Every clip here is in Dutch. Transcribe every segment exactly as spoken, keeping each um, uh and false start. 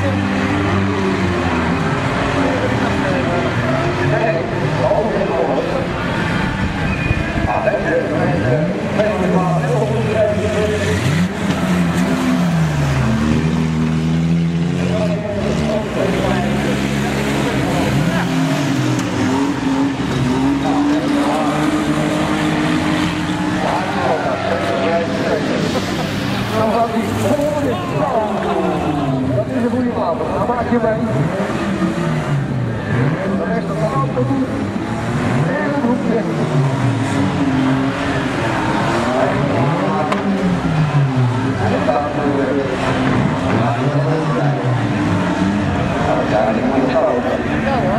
Dat is een goede maat, dan maak je mee. De rest van de auto doen. En een hoekje. Ja, die moet je zo. Ja hoor.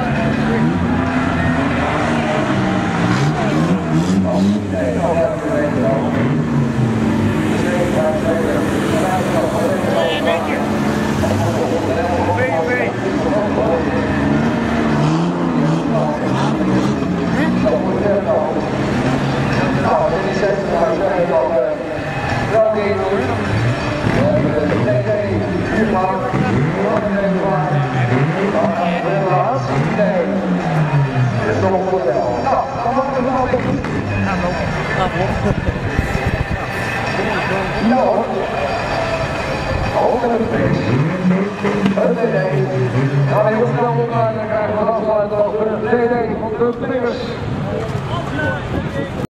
Ja hoor. Oh, dat is het. Nee, nee. Ja, heel snel elkaar, dan krijgen we een afsluiting over de D D van de Pringers.